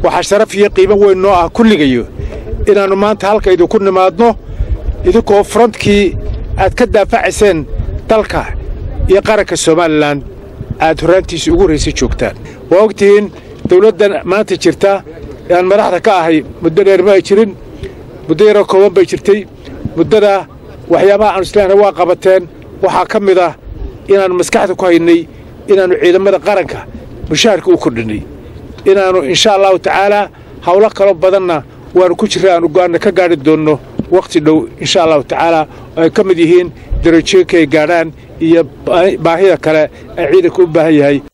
waxa sharaf iyo qiimo weyn noo ah kulligayo inaanu maanta halka idinku nimaadno idinkoo frontkii aad ka daafacayseen dalka iyo qaranka Soomaaliland aad horaantiisa ugu horeysay joogtaan waa ogtihiin dawladdan maanta jirta aan madaxda ka ahay muddo dheer ma jirin muddo yar kooban bay jirtay muddada waxyaabaha aan islaana waa qabateen waxa ka mid ah inaan maskaxda ku haynay inaanu ciidamada qaranka mushaharka u kordhinay inaanu insha Allah ta'ala hawlo kala badanna waan ku jiraan go'aan ka gaari doono waqti dhow insha Allah ta'ala ay ka mid yihiin darajooyinka gaaraan iyo baahida kale ay ciidanku u baahan yahay